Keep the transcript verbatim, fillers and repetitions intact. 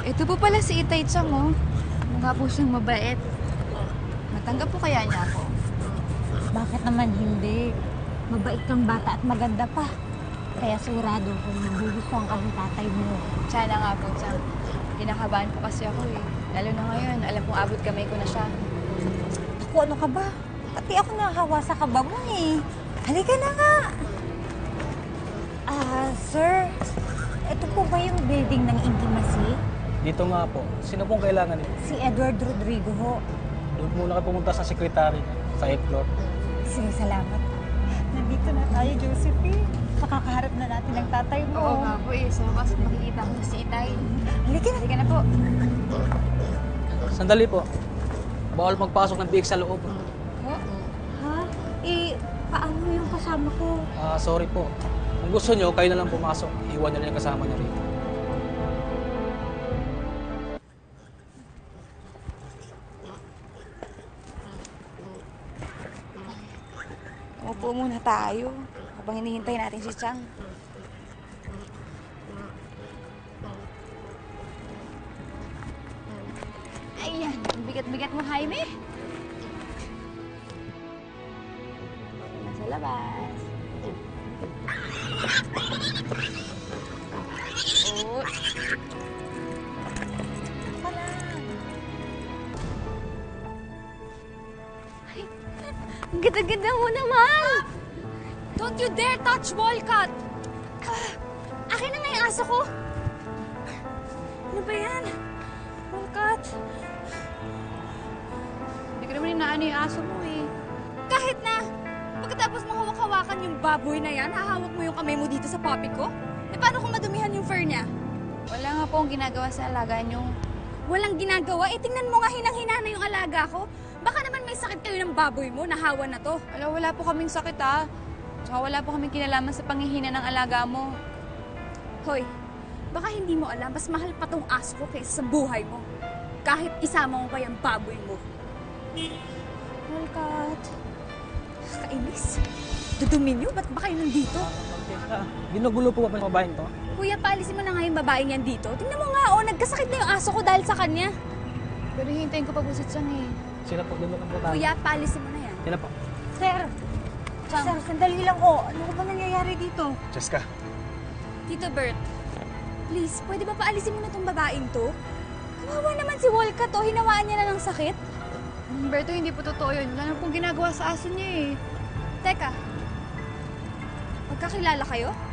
Ito po pala si Itay Chang, oh. Mukha po siyang mabait. Matanggap po kaya niya ako? Bakit naman hindi? Mabait kang bata at maganda pa. Kaya sigurado kung nagugustuhan ka ng tatay mo. Sana nga po, Chang. Kinakabahan po kasi ako eh. Lalo na ngayon, alam kong abot kamay ko na siya. Ako, ano ka ba? Pati ako nakahawa sa kaba mo eh. Halika na nga! Ah, sir, ito po ba yung building ng intimacy? Dito nga po. Sino pong kailangan niyo? Si Edward Rodrigo ho. Doon muna kayo pumunta sa sekretary sa eighth floor. Sige, salamat. Nandito na tayo, Josephine. Makakaharap na natin ang tatay mo. Oo nga po eh. Sa wakas, makikita ko si Itay. Halika na. Halika na po. Sandali po. Bawal magpasok ng biik sa loob. Oh? Ha? Eh, paano yung kasama ko? Ah, sorry po. Kung gusto nyo, kayo na lang pumasok. Iwan nyo na yung kasama nyo rito. Umupo muna tayo habang hinihintay natin si Chang. Ayan, ang bigat-bigat mo, Jaime. Nasa labas. Oh. Pala. Ang ganda-ganda mo naman! Don't you dare touch Walcott! Ah, akin na nga yung aso ko! Ano ba yan? Walcott? Hindi ko naman inaano yung aso mo eh. Kahit na! Pagkatapos mo hawak-hawakan yung baboy na yan, hahawak mo yung kamay mo dito sa puppy ko? Eh paano kung madumihan yung fur niya? Wala nga po akong ginagawa sa alaga niyo. Walang ginagawa? Eh tingnan mo nga hinang-hina na yung alaga ko. Baka naman may sakit kayo ng baboy mo, nahawa na to. Wala, wala po kaming sakit ah. Tsaka wala po kaming kinalaman sa panghihina ng alaga mo. Hoy, baka hindi mo alam, mas mahal pa tong aso ko kaysa sa buhay mo. Kahit isama mo pa yung baboy mo. Walcott. Kainis. Dudumi niyo, ba't ba kayo nandito? Ah, ginugulo po ba yung babaeng to? Kuya, paalisin mo na nga yung babaeng yan dito. Tingnan mo nga, oh, nagkasakit na yung aso ko dahil sa kanya. Pero hintayin ko pa po si Chang eh. Sino po? Doon po tayo. Kuya, paalisin mo na yan. Sino po? Sir! Chang. Sir, sandali lang ko. Ano ba nangyayari dito? Jessica. Tito Bert, please, pwede ba paalisin mo na tong babaeng to? Kawawa naman si Walcott to, hinawaan niya na ng sakit. Humberto, hindi po totoo yun. Wala na pong ginagawa sa aso niya eh. Teka, magkakilala kayo?